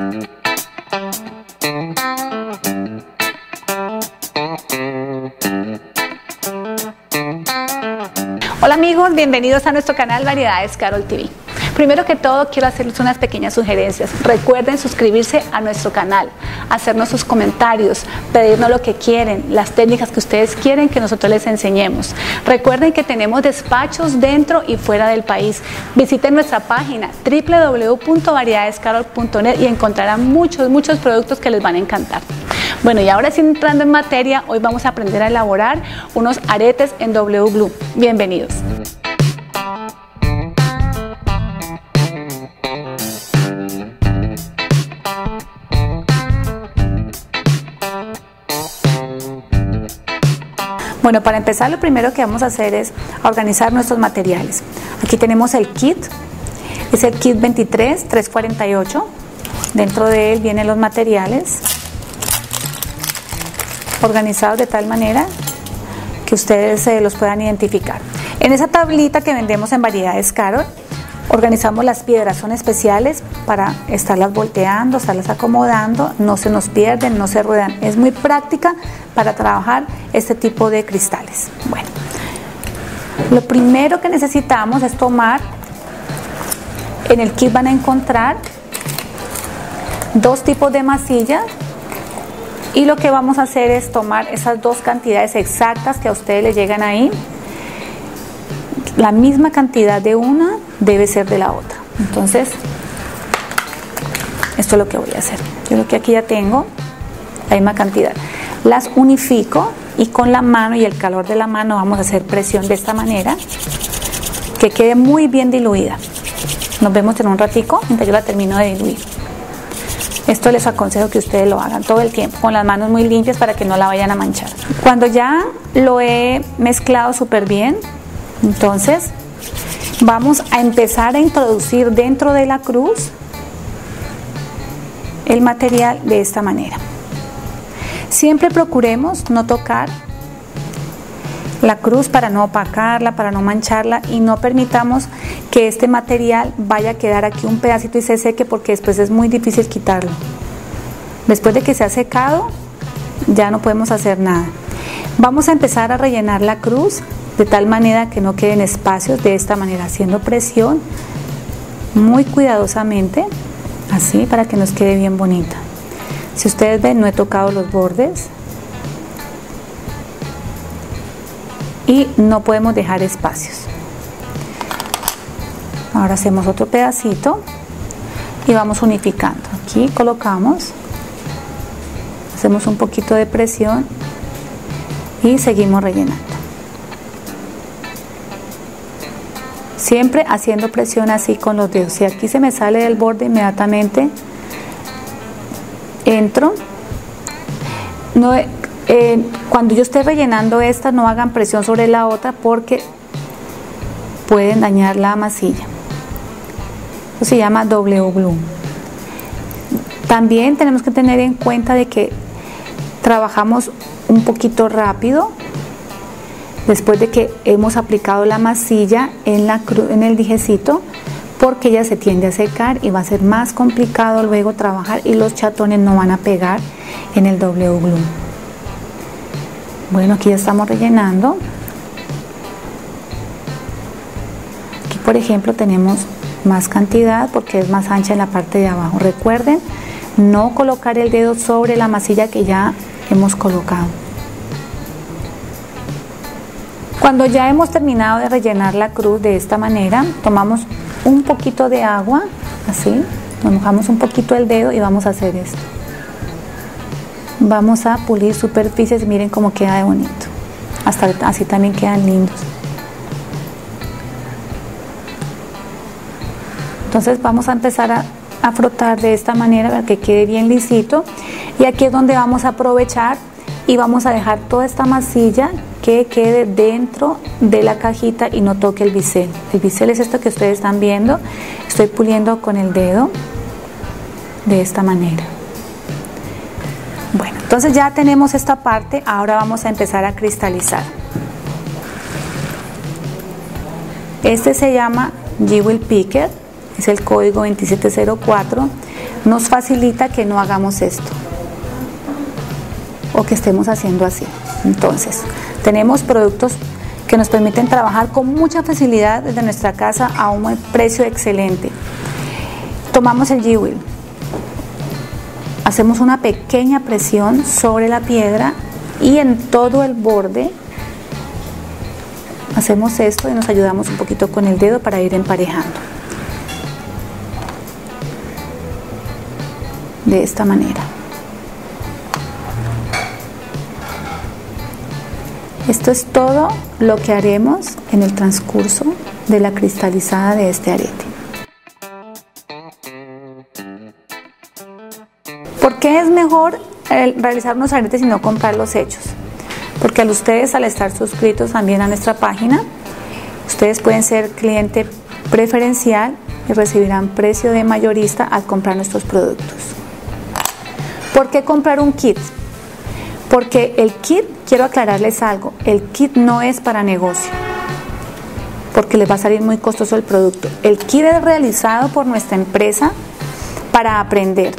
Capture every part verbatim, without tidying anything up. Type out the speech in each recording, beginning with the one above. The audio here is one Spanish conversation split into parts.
Hola amigos, bienvenidos a nuestro canal Variedades Carol T V. Primero que todo quiero hacerles unas pequeñas sugerencias. Recuerden suscribirse a nuestro canal, hacernos sus comentarios, pedirnos lo que quieren, las técnicas que ustedes quieren que nosotros les enseñemos. Recuerden que tenemos despachos dentro y fuera del país. Visiten nuestra página w w w punto variedades carol punto net y encontrarán muchos, muchos productos que les van a encantar. Bueno, y ahora sí, entrando en materia, hoy vamos a aprender a elaborar unos aretes en doble u glue. Bienvenidos. Bueno, para empezar lo primero que vamos a hacer es organizar nuestros materiales. Aquí tenemos el kit, es el kit veintitrés trescientos cuarenta y ocho. Dentro de él vienen los materiales organizados de tal manera que ustedes eh, los puedan identificar. En esa tablita que vendemos en Variedades Carol, organizamos las piedras, son especiales para estarlas volteando, estarlas acomodando, no se nos pierden, no se ruedan. Es muy práctica para trabajar este tipo de cristales. Bueno, lo primero que necesitamos es tomar, en el kit van a encontrar dos tipos de masilla y lo que vamos a hacer es tomar esas dos cantidades exactas que a ustedes les llegan ahí. La misma cantidad de una debe ser de la otra. Entonces, esto es lo que voy a hacer. Yo creo que aquí ya tengo la misma cantidad. Las unifico y con la mano y el calor de la mano vamos a hacer presión de esta manera que quede muy bien diluida. Nos vemos en un ratico mientras yo la termino de diluir. Esto les aconsejo que ustedes lo hagan todo el tiempo con las manos muy limpias para que no la vayan a manchar. Cuando ya lo he mezclado súper bien, entonces vamos a empezar a introducir dentro de la cruz el material de esta manera. Siempre procuremos no tocar la cruz para no opacarla, para no mancharla, y no permitamos que este material vaya a quedar aquí un pedacito y se seque, porque después es muy difícil quitarlo. Después de que se ha secado ya no podemos hacer nada. Vamos a empezar a rellenar la cruz de tal manera que no queden espacios, de esta manera, haciendo presión muy cuidadosamente, así, para que nos quede bien bonita. Si ustedes ven, no he tocado los bordes y no podemos dejar espacios. Ahora hacemos otro pedacito y vamos unificando. Aquí colocamos, hacemos un poquito de presión y seguimos rellenando. Siempre haciendo presión así con los dedos. Si aquí se me sale del borde, inmediatamente entro. No, eh, cuando yo esté rellenando esta, no hagan presión sobre la otra porque pueden dañar la masilla. Eso se llama doble u glue. También tenemos que tener en cuenta de que trabajamos un poquito rápido después de que hemos aplicado la masilla en, la cru en el dijecito, porque ella se tiende a secar y va a ser más complicado luego trabajar y los chatones no van a pegar en el doble u glue. Bueno, aquí ya estamos rellenando. Aquí, por ejemplo, tenemos más cantidad porque es más ancha en la parte de abajo. Recuerden no colocar el dedo sobre la masilla que ya hemos colocado. Cuando ya hemos terminado de rellenar la cruz de esta manera, tomamos un poquito de agua, así, nos mojamos un poquito el dedo y vamos a hacer esto. Vamos a pulir superficies, miren cómo queda de bonito. Hasta así también quedan lindos. Entonces vamos a empezar a, a frotar de esta manera para que quede bien lisito. Y aquí es donde vamos a aprovechar y vamos a dejar toda esta masilla que quede dentro de la cajita y no toque el bisel. El bisel es esto que ustedes están viendo. Estoy puliendo con el dedo de esta manera. Bueno, entonces ya tenemos esta parte. Ahora vamos a empezar a cristalizar. Este se llama Jewel Picker, es el código veintisiete cero cuatro. nos facilita que no hagamos esto o que estemos haciendo así. Entonces, tenemos productos que nos permiten trabajar con mucha facilidad desde nuestra casa a un precio excelente. Tomamos el G-Wheel, hacemos una pequeña presión sobre la piedra y en todo el borde hacemos esto y nos ayudamos un poquito con el dedo para ir emparejando. De esta manera. Esto es todo lo que haremos en el transcurso de la cristalizada de este arete. ¿Por qué es mejor realizar unos aretes y no comprarlos hechos? Porque al ustedes, al estar suscritos también a nuestra página, ustedes pueden ser cliente preferencial y recibirán precio de mayorista al comprar nuestros productos. ¿Por qué comprar un kit? Porque el kit, quiero aclararles algo, el kit no es para negocio, porque les va a salir muy costoso el producto. El kit es realizado por nuestra empresa para aprender.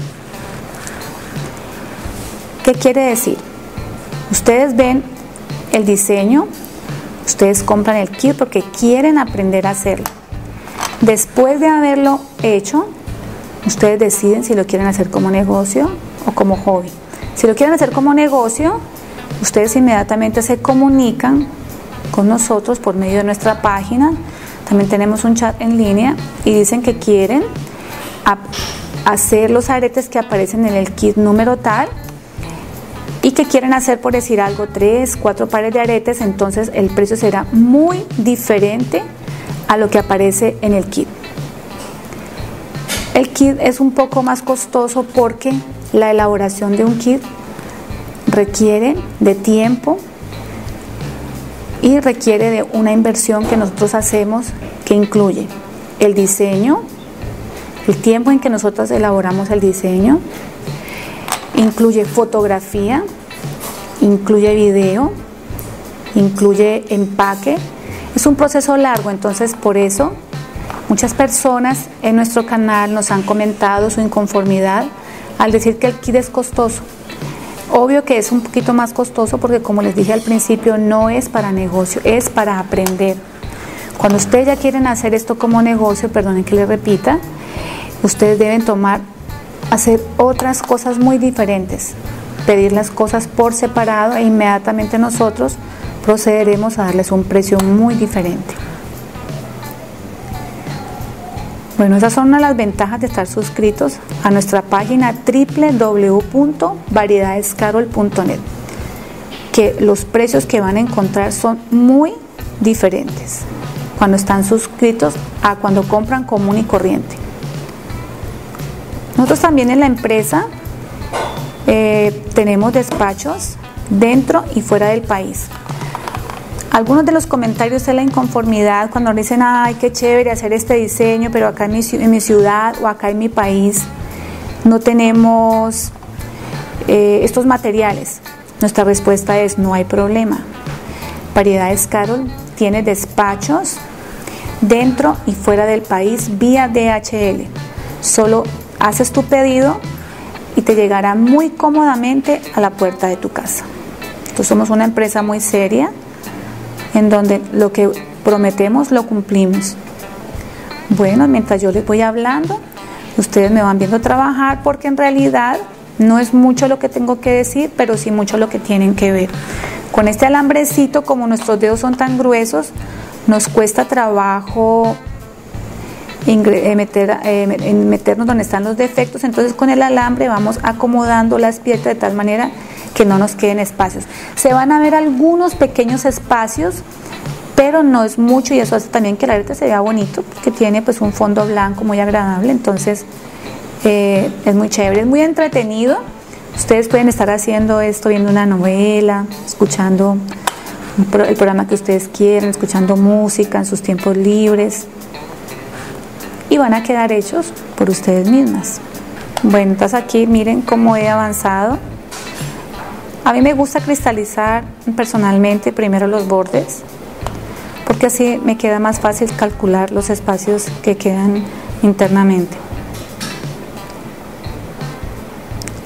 ¿Qué quiere decir? Ustedes ven el diseño, ustedes compran el kit porque quieren aprender a hacerlo. Después de haberlo hecho, ustedes deciden si lo quieren hacer como negocio o como hobby. Si lo quieren hacer como negocio, ustedes inmediatamente se comunican con nosotros por medio de nuestra página. También tenemos un chat en línea y dicen que quieren hacer los aretes que aparecen en el kit número tal y que quieren hacer, por decir algo, tres, cuatro pares de aretes. Entonces el precio será muy diferente a lo que aparece en el kit. El kit es un poco más costoso porque la elaboración de un kit requiere de tiempo y requiere de una inversión que nosotros hacemos, que incluye el diseño, el tiempo en que nosotros elaboramos el diseño, incluye fotografía, incluye video, incluye empaque. Es un proceso largo, entonces por eso muchas personas en nuestro canal nos han comentado su inconformidad al decir que el kit es costoso. Obvio que es un poquito más costoso porque, como les dije al principio, no es para negocio, es para aprender. Cuando ustedes ya quieren hacer esto como negocio, perdonen que les repita, ustedes deben tomar, hacer otras cosas muy diferentes, pedir las cosas por separado e inmediatamente nosotros procederemos a darles un precio muy diferente. Bueno, esas son una de las ventajas de estar suscritos a nuestra página doble u doble u doble u punto variedades carol punto net, que los precios que van a encontrar son muy diferentes cuando están suscritos a cuando compran común y corriente. Nosotros también en la empresa eh, tenemos despachos dentro y fuera del país. Algunos de los comentarios es la inconformidad cuando dicen, ay, qué chévere hacer este diseño, pero acá en mi, en mi ciudad o acá en mi país no tenemos eh, estos materiales. Nuestra respuesta es, no hay problema. Variedades Carol tiene despachos dentro y fuera del país vía D H L. Solo haces tu pedido y te llegará muy cómodamente a la puerta de tu casa. Entonces somos una empresa muy seria, en donde lo que prometemos lo cumplimos. Bueno, mientras yo les voy hablando, ustedes me van viendo trabajar, porque en realidad no es mucho lo que tengo que decir, pero sí mucho lo que tienen que ver. Con este alambrecito, como nuestros dedos son tan gruesos, nos cuesta trabajo meter, eh, meternos donde están los defectos. Entonces con el alambre vamos acomodando las piezas de tal manera que no nos queden espacios. Se van a ver algunos pequeños espacios, pero no es mucho, y eso hace también que el arete se vea bonito, porque tiene pues un fondo blanco muy agradable. Entonces eh, es muy chévere, es muy entretenido. Ustedes pueden estar haciendo esto viendo una novela, escuchando el programa que ustedes quieran, escuchando música en sus tiempos libres, y van a quedar hechos por ustedes mismas. Bueno, entonces aquí miren cómo he avanzado. A mí me gusta cristalizar personalmente primero los bordes, porque así me queda más fácil calcular los espacios que quedan internamente.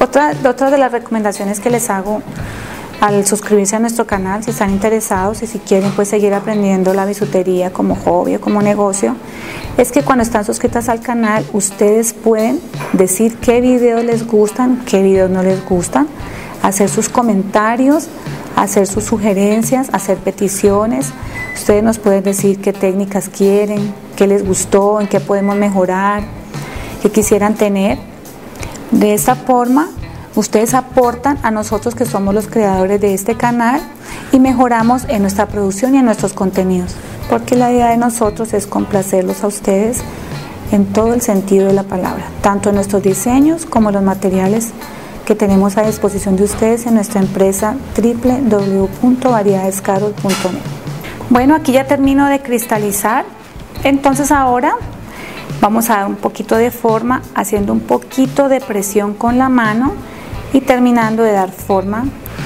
Otra, otra de las recomendaciones que les hago al suscribirse a nuestro canal, si están interesados y si quieren pues seguir aprendiendo la bisutería como hobby o como negocio, es que cuando están suscritas al canal ustedes pueden decir qué videos les gustan, qué videos no les gustan, hacer sus comentarios, hacer sus sugerencias, hacer peticiones. Ustedes nos pueden decir qué técnicas quieren, qué les gustó, en qué podemos mejorar, qué quisieran tener. De esta forma ustedes aportan a nosotros que somos los creadores de este canal y mejoramos en nuestra producción y en nuestros contenidos, porque la idea de nosotros es complacerlos a ustedes en todo el sentido de la palabra, tanto en nuestros diseños como en los materiales que tenemos a disposición de ustedes en nuestra empresa doble u doble u doble u punto variedades carol punto net. Bueno, aquí ya termino de cristalizar, entonces ahora vamos a dar un poquito de forma haciendo un poquito de presión con la mano y terminando de dar forma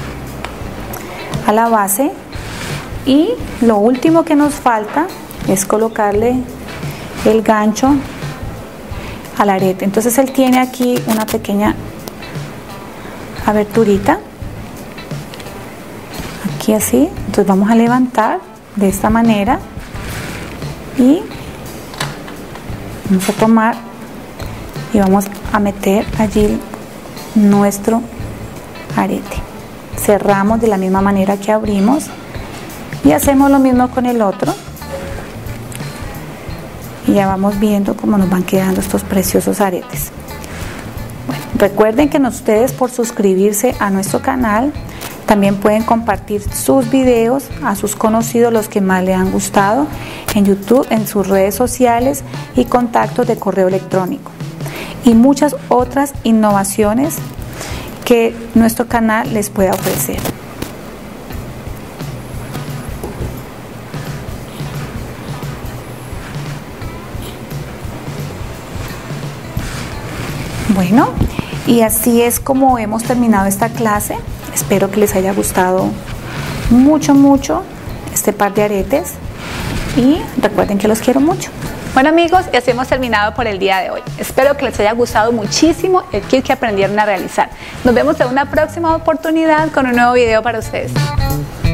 a la base, y lo último que nos falta es colocarle el gancho al arete. Entonces él tiene aquí una pequeña aberturita aquí así, entonces vamos a levantar de esta manera y vamos a tomar y vamos a meter allí nuestro arete. Cerramos de la misma manera que abrimos y hacemos lo mismo con el otro, y ya vamos viendo cómo nos van quedando estos preciosos aretes. Bueno, recuerden que ustedes, por suscribirse a nuestro canal, también pueden compartir sus videos a sus conocidos, los que más les han gustado, en YouTube, en sus redes sociales y contactos de correo electrónico, y muchas otras innovaciones que nuestro canal les pueda ofrecer. Bueno, y así es como hemos terminado esta clase. Espero que les haya gustado mucho, mucho este par de aretes, y recuerden que los quiero mucho. Bueno amigos, y así hemos terminado por el día de hoy. Espero que les haya gustado muchísimo el kit que aprendieron a realizar. Nos vemos en una próxima oportunidad con un nuevo video para ustedes.